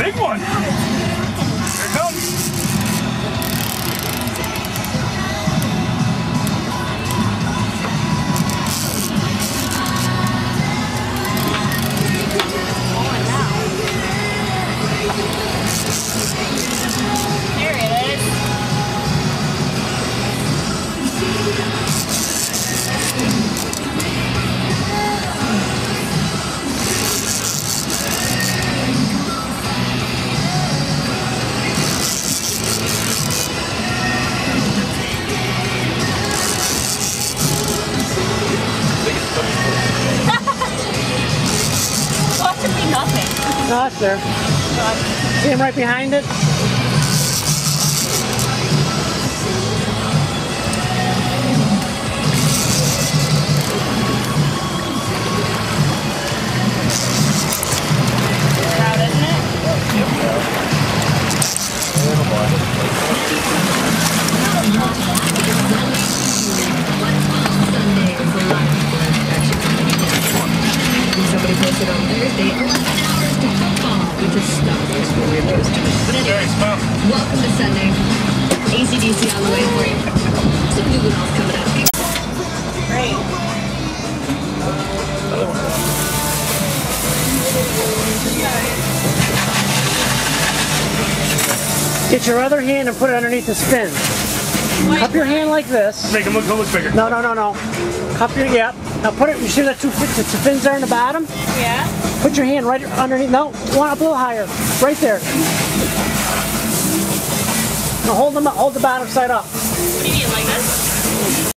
big one. Here it comes. There it is. Possibly nothing. No, it's there. See him right behind it? Proud, isn't it? Somebody posted on Thursday, 11 hours to football, which is stuff. But anyway, welcome to Sunday. AC/DC on the way for you. Some new ones coming up. Great. Get your other hand and put it underneath the spin. Cup your hand like this. Make him look bigger. No. Cup your, yeah. Now put it, you see that two fins there in the bottom? Yeah. Put your hand right underneath, no, one up a little higher. Right there. Now hold them up, hold the bottom side up. What do you mean, like this?